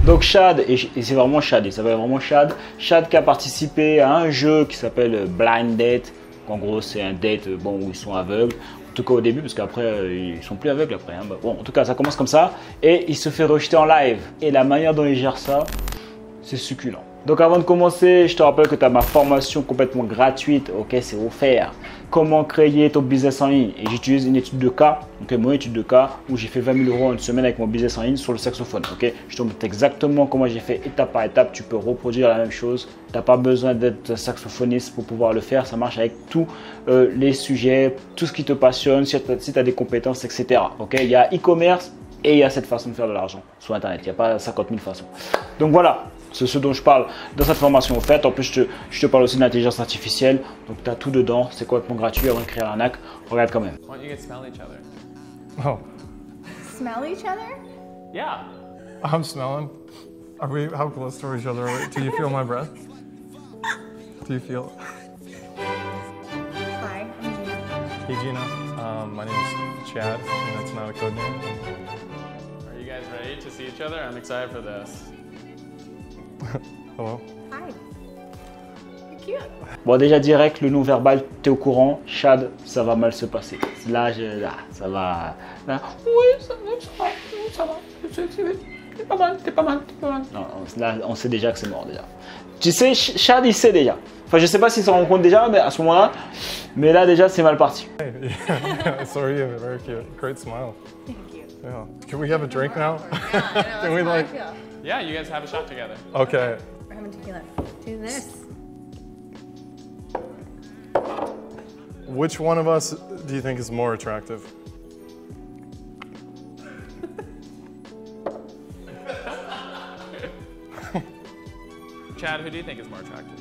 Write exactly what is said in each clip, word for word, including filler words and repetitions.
Donc Chad, et, et c'est vraiment Chad, il s'appelle vraiment Chad. Chad qui a participé à un jeu qui s'appelle Blind Date. En gros, c'est un date bon, où ils sont aveugles. En tout cas au début, parce qu'après, euh, ils sont plus aveugles après. Hein. Bon, en tout cas, ça commence comme ça. Et il se fait rejeter en live. Et la manière dont il gère ça, c'est succulent. Donc avant de commencer, je te rappelle que tu as ma formation complètement gratuite, ok, c'est offert. Comment créer ton business en ligne. Et j'utilise une étude de cas, ok, mon étude de cas, où j'ai fait vingt mille euros en une semaine avec mon business en ligne sur le saxophone, ok. Je te montre exactement comment j'ai fait étape par étape. Tu peux reproduire la même chose. Tu n'as pas besoin d'être saxophoniste pour pouvoir le faire. Ça marche avec tous euh, les sujets, tout ce qui te passionne, si tu as, si tu as des compétences, et cetera. Ok, il y a e-commerce et il y a cette façon de faire de l'argent sur Internet. Il n'y a pas cinquante mille façons. Donc voilà. C'est ce dont je parle dans cette formation en fait. En plus, je te, je te parle aussi d'intelligence artificielle. Donc, tu as tout dedans. C'est complètement gratuit avant de créer un hack. Regarde quand même. Why don't you guys smell each other? Oh. Smell each other? Yeah. I'm smelling. Are we, how close to each other are we? Do you feel my breath? Do you feel it? Hi, I'm Gina. Hey Gina, um, my name is Chad, and that's not a code name. Are you guys ready to see each other? I'm excited for this. Hello? Hi. You're cute. Bon, déjà direct, le non-verbal, tu es au courant. Chad, ça va mal se passer. Là, je, là ça va. Là, oui, ça va, ça va, ça va. T'es pas mal, t'es pas mal, t'es pas mal. Non, là, on sait déjà que c'est mort déjà. Tu sais, Chad, il sait déjà. Enfin, je sais pas s'il s'en rend compte déjà, mais à ce moment-là. Mais là, déjà, c'est mal parti. Hey, yeah, so are you. Very cute. Great smile. Thank you. Yeah. Can we have a drink now? Yeah, I know, Can we that's how I like? feel. Yeah, you guys have a shot together. Okay. We're having tequila. Do this. Which one of us do you think is more attractive? Chad, who do you think is more attractive?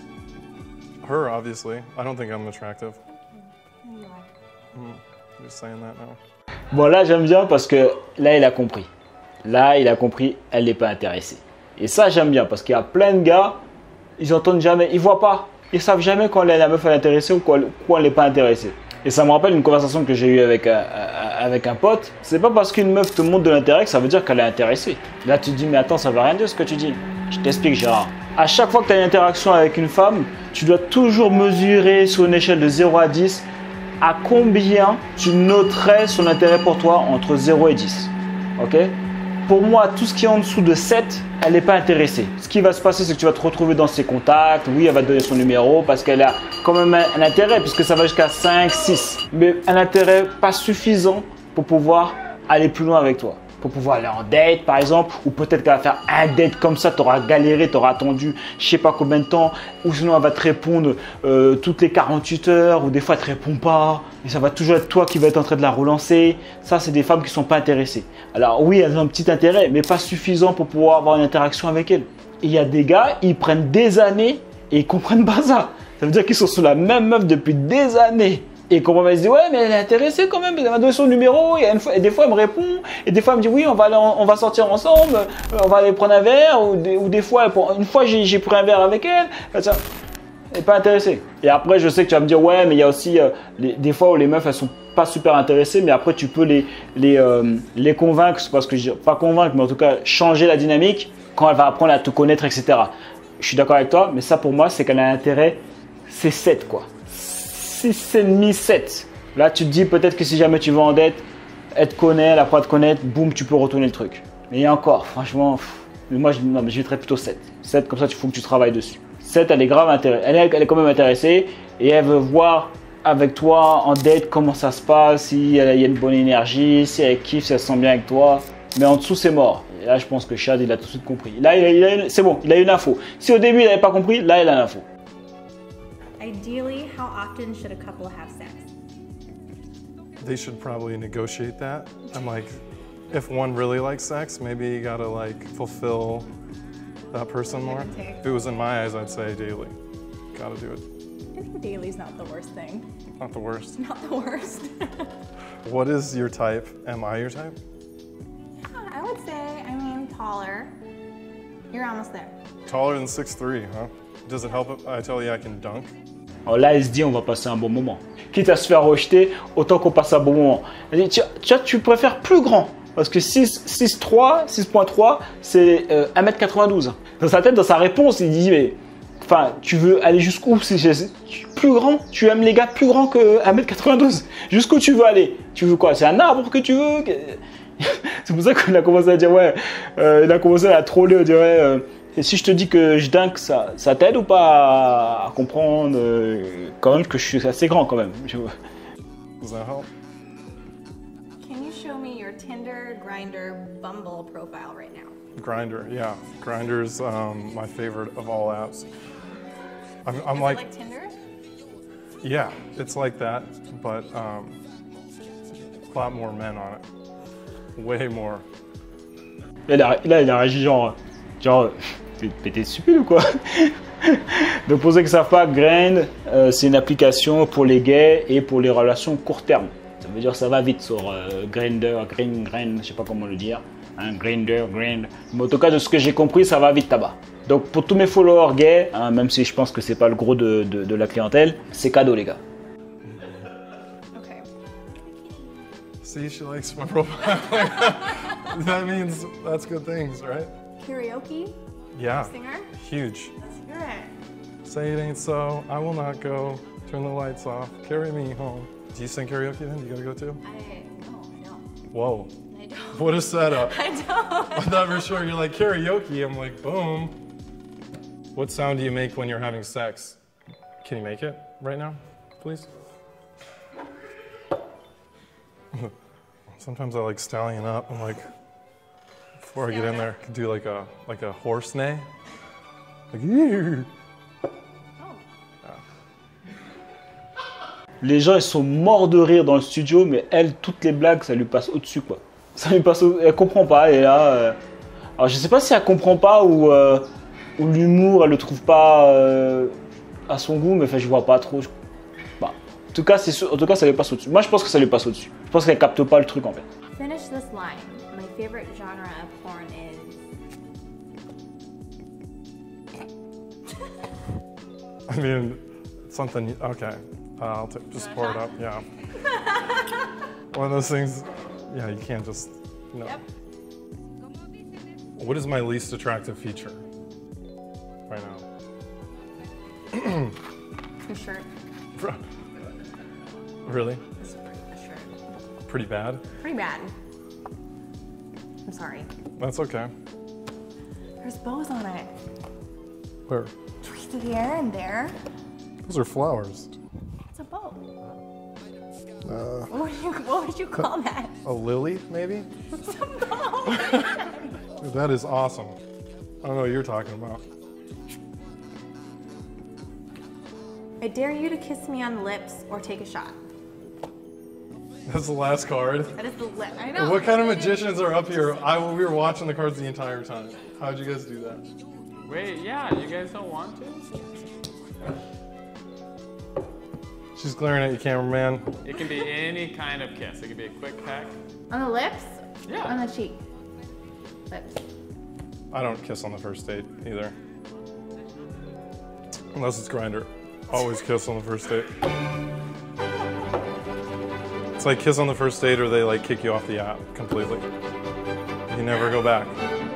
Her, obviously. I don't think I'm attractive. There you are. Mm, just saying that now. Bon, là, j'aime bien parce que là, il a compris. Là, il a compris, elle n'est pas intéressée. Et ça, j'aime bien parce qu'il y a plein de gars, ils entendent jamais, ils voient pas. Ils savent jamais quand la meuf est intéressée ou quand, quand elle n'est pas intéressée. Et ça me rappelle une conversation que j'ai eue avec un, avec un pote. C'est pas parce qu'une meuf te montre de l'intérêt que ça veut dire qu'elle est intéressée. Là, tu te dis, mais attends, ça veut rien dire ce que tu dis. Je t'explique, Gérard. À chaque fois que tu as une interaction avec une femme, tu dois toujours mesurer sur une échelle de zéro à dix à combien tu noterais son intérêt pour toi entre zéro et dix. Ok ? Pour moi, tout ce qui est en dessous de sept, elle n'est pas intéressée. Ce qui va se passer, c'est que tu vas te retrouver dans ses contacts. Oui, elle va te donner son numéro parce qu'elle a quand même un, un intérêt, puisque ça va jusqu'à cinq, six. Mais un intérêt pas suffisant pour pouvoir aller plus loin avec toi. Pour pouvoir aller en date, par exemple. Ou peut-être qu'elle va faire un date comme ça, tu auras galéré, tu auras attendu je sais pas combien de temps. Ou sinon, elle va te répondre euh, toutes les quarante-huit heures. Ou des fois, elle ne te répond pas. Et ça va toujours être toi qui va être en train de la relancer. Ça, c'est des femmes qui ne sont pas intéressées. Alors oui, elles ont un petit intérêt, mais pas suffisant pour pouvoir avoir une interaction avec elles. Et il y a des gars, ils prennent des années et ils comprennent pas ça. Ça veut dire qu'ils sont sous la même meuf depuis des années. Et quand on va se dire, ouais, mais elle est intéressée quand même, elle m'a donné son numéro, et, une fois, et des fois elle me répond, et des fois elle me dit, oui, on va, aller, on va sortir ensemble, on va aller prendre un verre, ou des, ou des fois, une fois j'ai pris un verre avec elle, elle n'est pas intéressée. Et après, je sais que tu vas me dire, ouais, mais il y a aussi euh, les, des fois où les meufs, elles sont pas super intéressées, mais après, tu peux les, les, euh, les convaincre, parce que je pas convaincre, mais en tout cas, changer la dynamique quand elle va apprendre à te connaître, et cetera. Je suis d'accord avec toi, mais ça pour moi, c'est qu'elle a intérêt, c'est sept quoi. six, sept virgule cinq, sept. Là, tu te dis peut-être que si jamais tu vas en dette, elle te connaît, elle apprend à te connaître, boum, tu peux retourner le truc. Mais il y a encore, franchement, pff, mais moi, je, non, mais je mettrais plutôt sept. sept, comme ça, il faut que tu travailles dessus. sept, elle est grave intéressée. Elle est, elle est quand même intéressée et elle veut voir avec toi en date comment ça se passe, si il y a une bonne énergie, si elle kiffe, si elle se sent bien avec toi. Mais en dessous, c'est mort. Et là, je pense que Chad, il a tout de suite compris. Là, il a, il a, c'est bon, il a une info. Si au début, il n'avait pas compris, là, il a l'info. Ideally, how often should a couple have sex? They should probably negotiate that. I'm like, if one really likes sex, maybe you gotta like fulfill that person more. If it was in my eyes, I'd say daily. Gotta do it. I think daily's not the worst thing. Not the worst. Not the worst. What is your type? Am I your type? I would say, I mean, taller. You're almost there. Taller than six three, huh? Does it help if I tell you I can dunk? Alors là, il se dit, on va passer un bon moment. Quitte à se faire rejeter, autant qu'on passe un bon moment. Elle dit, tu, tu, tu préfères plus grand. Parce que six, six, trois, six point trois, c'est euh, un mètre quatre-vingt-douze. Dans sa tête, dans sa réponse, il dit, mais enfin, tu veux aller jusqu'où? Si j'ai- plus grand, tu aimes les gars plus grands que un mètre quatre-vingt-douze. Jusqu'où tu veux aller? Tu veux quoi? C'est un arbre que tu veux? C'est pour ça qu'on a commencé à dire, ouais, euh, il a commencé à troller, on dirait, euh, et si je te dis que je dunk, ça, ça t'aide ou pas à, à comprendre euh, quand même que je suis assez grand quand même. Je- Does that help? Can you show me your Tinder, Grindr, Bumble profile right now? Grinder, yeah. Grinder's um, my favorite of all apps. I'm, I'm Is like, it like Tinder? yeah, it's like that, but um, a lot more men on it. Way more. Là, il a, là, il a réagi genre, genre, t'es pété stupide ou quoi? Donc pour ceux qui ne savent pas, Grindr, euh, c'est une application pour les gays et pour les relations court terme. Ça veut dire que ça va vite sur euh, Grindr, Grind, Grind, je sais pas comment le dire. Hein, Grindr, Grind. Mais en tout cas, de ce que j'ai compris, ça va vite là-bas. Donc pour tous mes followers gays, hein, même si je pense que c'est pas le gros de, de, de la clientèle, c'est cadeau les gars. Okay. See, she likes my profile. That means that's good things, right? Karaoke Yeah, singer? huge. Let's hear it. Say it ain't so, I will not go. Turn the lights off, carry me home. Do you sing karaoke then? You gotta go too? I no, I don't. Whoa, I don't. what a setup. I don't. I thought for sure you're like karaoke. I'm like, boom. What sound do you make when you're having sex? Can you make it right now, please? Sometimes I like stallion up. I'm like, before I get in there, I could do like a like a horse neigh. Like, "Ew." Les gens ils sont morts de rire dans le studio, mais elle, toutes les blagues, ça lui passe au-dessus quoi. Ça lui passe au... Elle comprend pas, et là. Euh... Alors je sais pas si elle comprend pas ou, euh... ou l'humour, elle le trouve pas euh... à son goût, mais enfin je vois pas trop. Je... Bah, en tout cas, c'est sûr... en tout cas, ça lui passe au-dessus. Moi je pense que ça lui passe au-dessus. Je pense qu'elle capte pas le truc en fait. Finish this line. My favorite genre of porn is. I mean, something. Okay, uh, I'll t- just pour it up. Yeah. One of those things. Yeah, you can't just. No. Yep. What is my least attractive feature right now? Your shirt. Really? This is pretty, the shirt. Pretty bad? Pretty bad. I'm sorry. That's okay. There's bows on it. Where? Twisted here and there. Those are flowers. It's a bow. Uh, What would you, what would you call that? a lily, maybe? It's a bow. Dude, that is awesome. I don't know what you're talking about. I dare you to kiss me on the lips or take a shot. That's the last card. That is the lip. I know. What kind of magicians are up here? I, we were watching the cards the entire time. How'd you guys do that? Wait, yeah, you guys don't want to? She's glaring at you, cameraman. It can be any kind of kiss. It can be a quick peck. On the lips? Yeah. On the cheek. Lips. I don't kiss on the first date either. Unless it's Grindr. Always kiss on the first date. It's like kiss on the first date or they like kick you off the app completely. You never go back.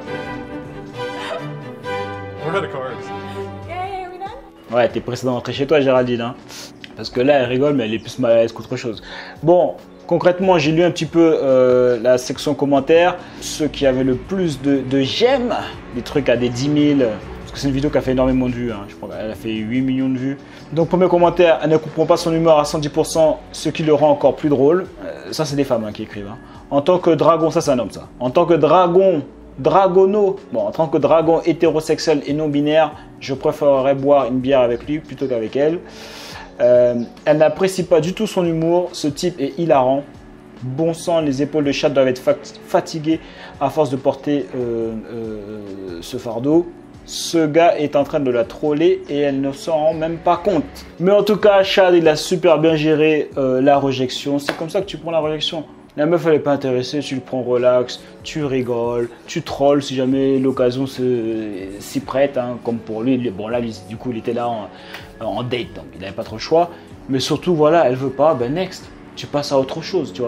We're out of cards. Yay, are we done? Ouais, t'es pressé d'entrer chez toi, Géraldine. Hein. Parce que là, elle rigole, mais elle est plus mal à l'aise qu'autre chose. Bon, concrètement, j'ai lu un petit peu euh, la section commentaires. Ceux qui avaient le plus de, de j'aime, des trucs à des dix mille. Parce que c'est une vidéo qui a fait énormément de vues. Hein. Je crois qu'elle a fait huit millions de vues. Donc, premier commentaire, elle ne comprend pas son humeur à cent dix pour cent, ce qui le rend encore plus drôle. Euh, ça, c'est des femmes hein, qui écrivent. Hein. En tant que dragon, ça, c'est un homme, ça. En tant que dragon. Dragono, bon, en tant que dragon hétérosexuel et non binaire, je préférerais boire une bière avec lui plutôt qu'avec elle. Euh, elle n'apprécie pas du tout son humour, ce type est hilarant. Bon sang, les épaules de chat doivent être fat- fatiguées à force de porter euh, euh, ce fardeau. Ce gars est en train de la troller et elle ne s'en rend même pas compte. Mais en tout cas, Chad, il a super bien géré euh, la rejection. C'est comme ça que tu prends la rejection. La meuf, elle n'est pas intéressée, tu le prends relax, tu rigoles, tu trolls si jamais l'occasion s'y prête, hein, comme pour lui. Bon, là, lui, du coup, il était là en, en date, donc il n'avait pas trop le choix. Mais surtout, voilà, elle veut pas, ben next, tu passes à autre chose, tu vois.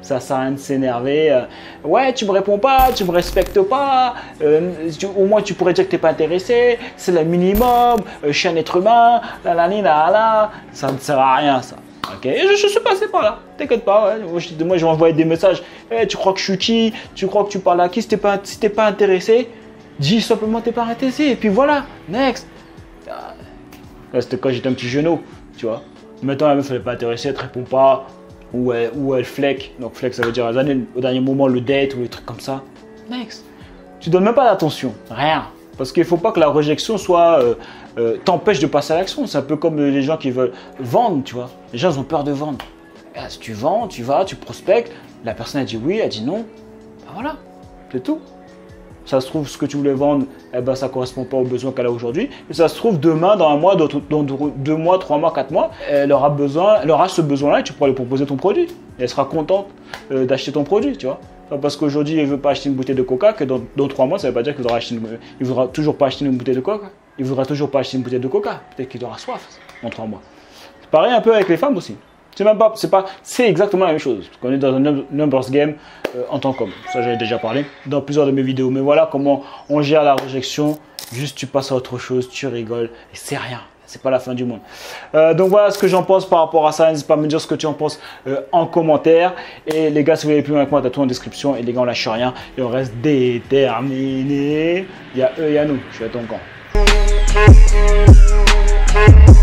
Ça sert à rien de s'énerver. Euh, ouais, tu me réponds pas, tu me respectes pas. Euh, tu, au moins, tu pourrais dire que tu n'es pas intéressé. C'est le minimum. Euh, je suis un être humain. La, la, la, la, la. Ça ne sert à rien, ça. Ok, je, je suis passé par là. T'inquiète pas. Ouais. Moi, je, moi, je vais envoyer des messages. Hey, tu crois que je suis qui? Tu crois que tu parles à qui? Si t'es pas, si t'es pas intéressé, dis simplement que t'es pas intéressé. Et puis voilà. Next. Là, c'était quand j'étais un petit genou, tu vois. Maintenant, la meuf, elle n'est pas intéressée, elle te répond pas. Ou elle, ou elle fleck. Donc, fleck, ça veut dire au dernier moment le date ou les trucs comme ça. Next. Tu donnes même pas d'attention. Rien. Parce qu'il ne faut pas que la rejection soit euh, euh, t'empêche de passer à l'action. C'est un peu comme les gens qui veulent vendre, tu vois. Les gens, ils ont peur de vendre. Et là, si tu vends, tu vas, tu prospectes. La personne, elle dit oui, elle dit non. Ben voilà. C'est tout. Ça se trouve, ce que tu voulais vendre, eh ben, ça ne correspond pas aux besoins qu'elle a aujourd'hui. Et ça se trouve, demain, dans un mois, dans, dans deux mois, trois mois, quatre mois, elle aura, besoin, elle aura ce besoin-là et tu pourras lui proposer ton produit. Et elle sera contente euh, d'acheter ton produit, tu vois. Pas parce qu'aujourd'hui, elle ne veut pas acheter une bouteille de coca, que dans, dans trois mois, ça ne veut pas dire qu'il voudra, acheter une, il voudra toujours pas acheter une bouteille de coca. Il ne voudra toujours pas acheter une bouteille de coca. Peut-être qu'il aura soif dans trois mois. C'est pareil un peu avec les femmes aussi. C'est même pas, c'est pas, c'est exactement la même chose. Parce qu'on est dans un numbers game euh, en tant qu'homme. Ça, j'avais déjà parlé dans plusieurs de mes vidéos. Mais voilà comment on gère la rejection. Juste, tu passes à autre chose, tu rigoles et c'est rien. C'est pas la fin du monde. Euh, donc voilà ce que j'en pense par rapport à ça. N'hésite pas à me dire ce que tu en penses euh, en commentaire. Et les gars, si vous voulez plus loin avec moi, t'as tout en description. Et les gars, on lâche rien et on reste déterminés. Il y a eux et il y a nous. Je suis à ton camp.